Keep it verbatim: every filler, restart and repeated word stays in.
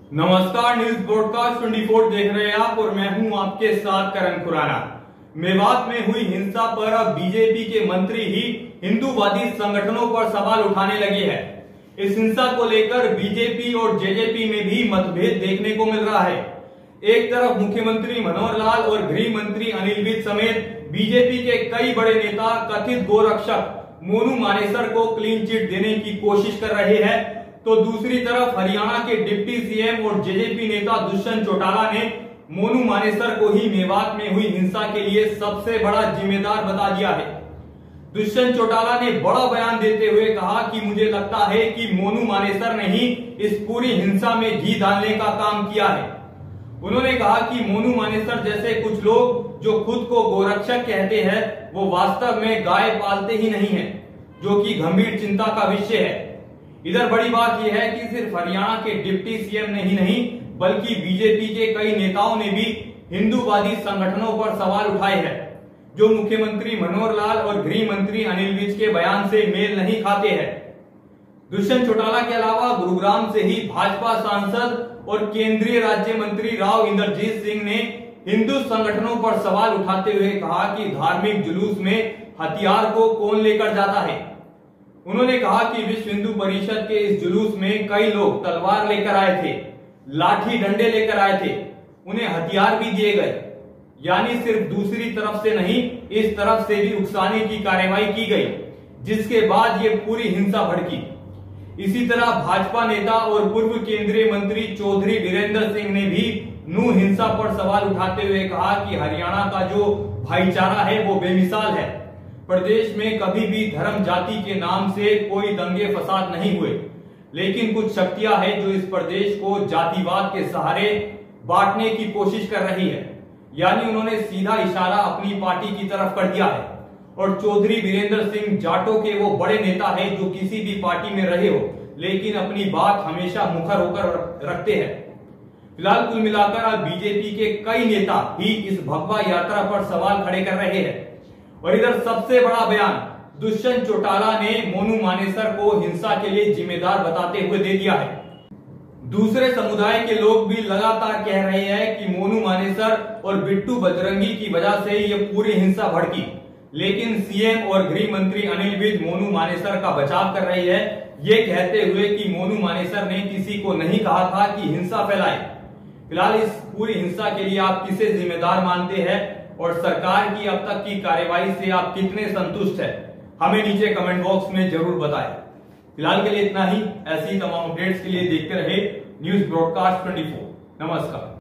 नमस्कार, news broadcast चौबीस देख रहे हैं आप और मैं हूं आपके साथ करण खुराना। मेवात में हुई हिंसा पर अब बीजेपी के मंत्री ही हिंदूवादी संगठनों पर सवाल उठाने लगे हैं। इस हिंसा को लेकर बीजेपी और जेजेपी में भी मतभेद देखने को मिल रहा है। एक तरफ मुख्यमंत्री मनोहर लाल और गृह मंत्री अनिल विज समेत बीजेपी के कई बड़े नेता कथित गोरक्षक मोनू मानेसर को क्लीन चिट देने की कोशिश कर रहे हैं, तो दूसरी तरफ हरियाणा के डिप्टी सीएम और जेजेपी नेता दुष्यंत चौटाला ने मोनू मानेसर को ही मेवात में हुई हिंसा के लिए सबसे बड़ा जिम्मेदार बता दिया है। दुष्यंत चौटाला ने बड़ा बयान देते हुए कहा कि मुझे लगता है कि मोनू मानेसर ने ही इस पूरी हिंसा में घी डालने का काम किया है। उन्होंने कहा कि मोनू मानेसर जैसे कुछ लोग जो खुद को गोरक्षक कहते हैं वो वास्तव में गाय पालते ही नहीं है, जो कि गंभीर चिंता का विषय है। इधर बड़ी बात यह है कि सिर्फ हरियाणा के डिप्टी सीएम ने ही नहीं बल्कि बीजेपी के कई नेताओं ने भी हिंदूवादी संगठनों पर सवाल उठाए हैं, जो मुख्यमंत्री मनोहर लाल और गृह मंत्री अनिल विज के बयान से मेल नहीं खाते हैं। दुष्यंत चौटाला के अलावा गुरुग्राम से ही भाजपा सांसद और केंद्रीय राज्य मंत्री राव इंद्रजीत सिंह ने हिंदू संगठनों पर सवाल उठाते हुए कहा कि धार्मिक जुलूस में हथियार को कौन लेकर जाता है। उन्होंने कहा कि विश्व हिंदू परिषद के इस जुलूस में कई लोग तलवार लेकर आए थे, लाठी डंडे लेकर आए थे, उन्हें हथियार भी दिए गए। यानी सिर्फ दूसरी तरफ से नहीं, इस तरफ से भी उकसाने की कार्रवाई की गई, जिसके बाद ये पूरी हिंसा भड़की। इसी तरह भाजपा नेता और पूर्व केंद्रीय मंत्री चौधरी वीरेंद्र सिंह ने भी नू हिंसा पर सवाल उठाते हुए कहा कि हरियाणा का जो भाईचारा है वो बेमिसाल है। प्रदेश में कभी भी धर्म जाति के नाम से कोई दंगे फसाद नहीं हुए, लेकिन कुछ शक्तियां हैं जो इस प्रदेश को जातिवाद के सहारे बांटने की कोशिश कर रही है। यानी उन्होंने सीधा इशारा अपनी पार्टी की तरफ कर दिया है। और चौधरी वीरेंद्र सिंह जाटों के वो बड़े नेता है जो किसी भी पार्टी में रहे हो लेकिन अपनी बात हमेशा मुखर होकर रखते हैं। फिलहाल कुल मिलाकर अब बीजेपी के कई नेता ही इस भगवा यात्रा पर सवाल खड़े कर रहे हैं। और इधर सबसे बड़ा बयान दुष्यंत चौटाला ने मोनू मानेसर को हिंसा के लिए जिम्मेदार बताते हुए दे दिया है। दूसरे समुदाय के लोग भी लगातार कह रहे हैं कि मोनू मानेसर और बिट्टू बजरंगी की वजह से ये पूरी हिंसा भड़की, लेकिन सीएम और गृह मंत्री अनिल विज मोनू मानेसर का बचाव कर रही है, ये कहते हुए कि मोनू मानेसर ने किसी को नहीं कहा था कि हिंसा फैलाए। फिलहाल इस पूरी हिंसा के लिए आप किसे जिम्मेदार मानते हैं और सरकार की अब तक की कार्रवाई से आप कितने संतुष्ट हैं, हमें नीचे कमेंट बॉक्स में जरूर बताएं। फिलहाल के लिए इतना ही। ऐसी तमाम अपडेट्स के लिए देखते रहे न्यूज ब्रॉडकास्ट चौबीस। नमस्कार।